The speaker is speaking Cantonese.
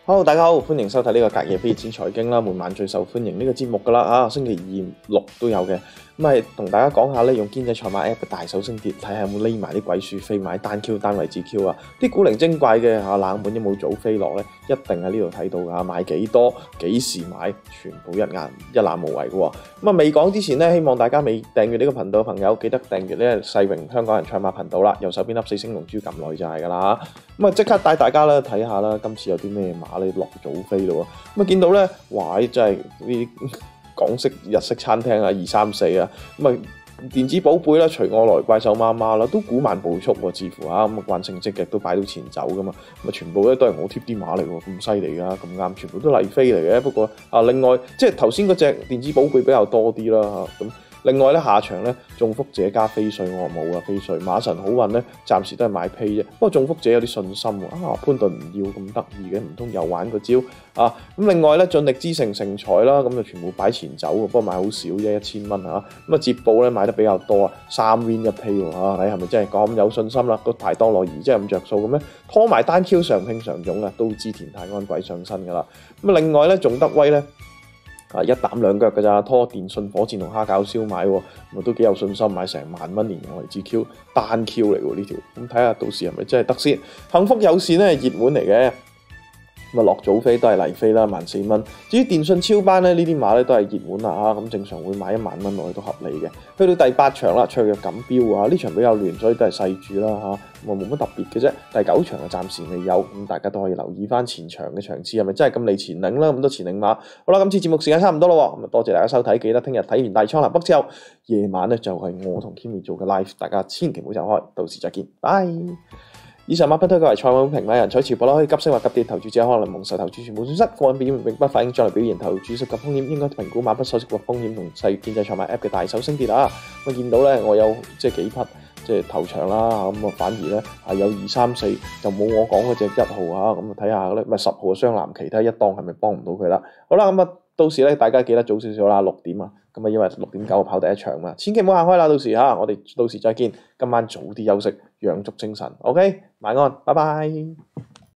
Hello，大家好，歡迎收睇呢個隔夜飛錢財經啦，每晚最受歡迎呢個節目噶啦星期二、六都有嘅。咁係同大家講下咧，用堅仔賽馬 app 嘅大手升跌，睇下有冇匿埋啲鬼鼠飛買單 Q 單位至 Q 啊！啲古靈精怪嘅冷門有冇早飛落咧，一定喺呢度睇到㗎。買幾多、幾時買，全部一覽無遺嘅喎。咁啊，未講之前咧，希望大家未訂閱呢個頻道嘅朋友，記得訂閱呢個世榮香港人賽馬頻道啦。右手邊粒4星龍珠撳落去就係㗎啦。咁啊，即刻帶大家咧睇下啦，今次有啲咩馬咧落早飛咯喎。咁啊，見到咧，哇！真係啲港式、日式餐廳啊，2、3、4啊，咁啊電子寶貝啦，隨我來怪獸媽媽啦，都估慢步速喎，似乎啊咁啊慣性積極都擺到前走噶嘛，咁啊全部咧都係我貼啲馬嚟喎，咁犀利噶，咁啱，全部都麗飛嚟嘅。不過啊，另外即係頭先嗰隻電子寶貝比較多啲啦咁。另外咧，下場咧，中福者加飛帥我冇啊，飛帥馬神好運咧，暫時都係買批啫。不過中福者有啲信心喎，潘頓唔要咁得意嘅，唔通又玩個招啊？咁另外咧，盡力之城成才啦，咁就全部擺前走喎，不過買好少啫，1000蚊嚇。咁啊，捷報咧買得比較多啊，3 win 一批喎嚇，你係咪真係咁有信心啦？個排檔落兒真係咁着數嘅咩？拖埋單 Q 常拼常勇啊，都知田泰安鬼上身㗎啦。咁啊，另外咧，仲德威咧。一膽兩腳嘅咋，拖電信火箭同蝦餃燒賣喎，咁都幾有信心買成10000蚊連我嚟至 Q 單 Q 嚟喎呢條，咁睇下到時係咪真係得先？幸福有線咧熱門嚟嘅。咁啊落早飛都係麗飛啦，14,000蚊。至於電信超班咧，呢啲馬咧都係熱門啦咁正常會買10000蚊落去都合理嘅。去到第8場啦，卓越錦標啊，呢場比較亂，所以都係細注啦咁啊冇乜特別嘅啫。第9場啊暫時未有，咁大家都可以留意翻前場嘅場次係咪真係咁離前領啦？咁多前領馬。好啦，今次節目時間差唔多啦，咁啊多謝大家收睇，記得聽日睇完大倉南北之後，夜晚咧就係我同 Kimi 做嘅 live，大家千祈唔好走開，到時再見，拜。以上馬匹推介為賽馬評論人取潮博啦，可以急升或急跌，投注者可能蒙受投注全部損失，個人表現並不反映將來表現，投注涉及風險，應該評估馬匹所涉及風險同細建制賽馬 app 嘅大手升跌啊！咁見到咧，我有即係幾匹即係頭場啦，咁反而咧有2、3、4就冇我講嗰隻1號啊，咁睇下咧咪10號嘅雙藍旗睇下一檔係咪幫唔到佢啦？好啦，咁啊到時咧大家記得早少少啦，6點啊，咁啊因為6.9跑第一場嘛，千祈唔好行開啦，到時我哋到時再見，今晚早啲休息，養足精神 ，OK，晚安，拜拜。